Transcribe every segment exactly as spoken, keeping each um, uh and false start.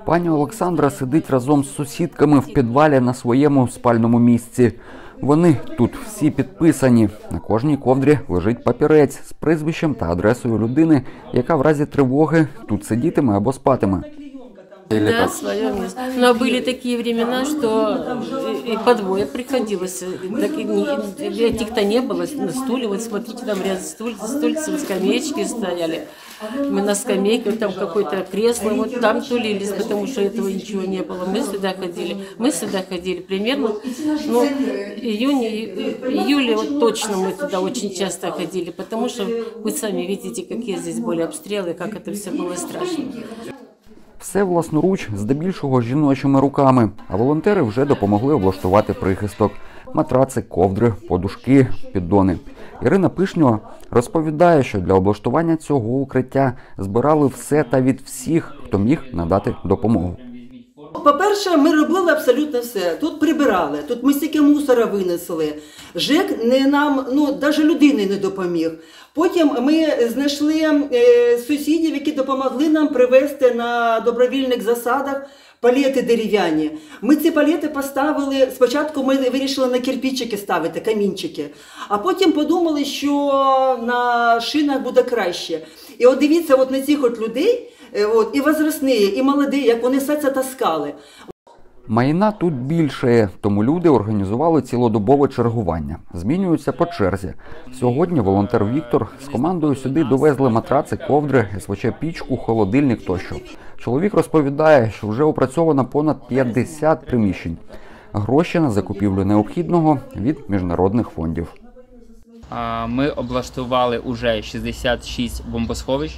Пані Олександра сидить разом з сусідками в підвалі на своєму спальному місці. Вони тут всі підписані. На кожній ковдрі лежить папірець з прізвищем та адресою людини, яка в разі тривоги тут сидітиме або спатиме. Да, свое место. Но были такие времена, что и по двое приходилось. Так, этих-то не было. На стуле, вот смотрите, там ряд стульев, стульцев, скамеечки стояли. Мы на скамейке, там какое-то кресло, вот там тулились, потому что этого ничего не было. Мы сюда ходили. Мы сюда ходили примерно, ну, июне, июле вот точно мы туда очень часто ходили, потому что вы сами видите, какие здесь были обстрелы, как это все было страшно. Все власноруч, здебільшого жіночими руками, а волонтери вже допомогли облаштувати прихисток. Матраци, ковдри, подушки, піддони. Ірина Пишньо розповідає, що для облаштування цього укриття збирали все та від всіх, хто міг надати допомогу. По-перше, ми робили абсолютно все. Тут прибирали, тут ми стільки мусора винесли. ЖЕК не нам, ну, навіть людини не допоміг. Потім ми знайшли е, сусідів, які допомогли нам привезти на добровільних засадах палети дерев'яні. Ми ці палети поставили, спочатку ми вирішили на кирпичики ставити, камінчики, а потім подумали, що на шинах буде краще. І от дивіться от на цих от людей, от, і возрастні, і молоді, як вони все це таскали. Майна тут більше, тому люди організували цілодобове чергування. Змінюються по черзі. Сьогодні волонтер Віктор з командою сюди довезли матраци, ковдри, ес ве че-пічку, холодильник тощо. Чоловік розповідає, що вже опрацьовано понад п'ятдесят приміщень. Гроші на закупівлю необхідного від міжнародних фондів. Ми облаштували уже шістдесят шість бомбосховищ.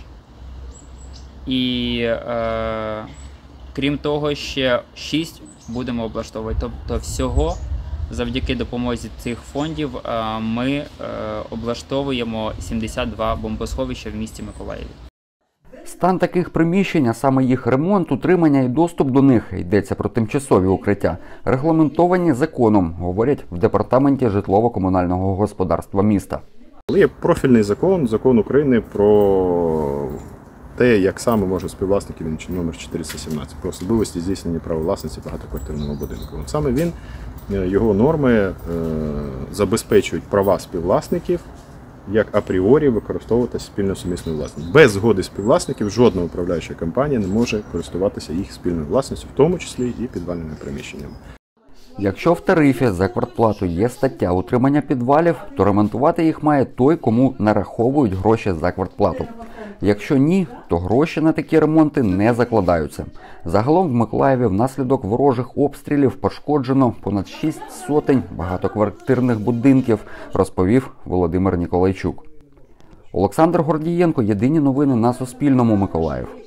І е, крім того, ще шість будемо облаштовувати. Тобто всього, завдяки допомозі цих фондів, ми е, облаштовуємо сімдесят два бомбосховища в місті Миколаєві. Стан таких приміщень, а саме їх ремонт, утримання і доступ до них, йдеться про тимчасові укриття, регламентовані законом, говорять в департаменті житлово-комунального господарства міста. Є профільний закон, закон України про те, як саме може співвласник, він номер чотириста сімнадцять, про особливості здійснення права власності багатоквартирного будинку. От саме він, його норми е, забезпечують права співвласників, як апріорі використовувати спільно сумісною власністю. Без згоди співвласників жодна управляюча компанія не може користуватися їх спільною власністю, в тому числі і підвальними приміщеннями. Якщо в тарифі за квартплату є стаття утримання підвалів, то ремонтувати їх має той, кому нараховують гроші за квартплату. Якщо ні, то гроші на такі ремонти не закладаються. Загалом в Миколаєві внаслідок ворожих обстрілів пошкоджено понад шість сотень багатоквартирних будинків, розповів Володимир Ніколайчук. Олександр Гордієнко, єдині новини на Суспільному, Миколаїв.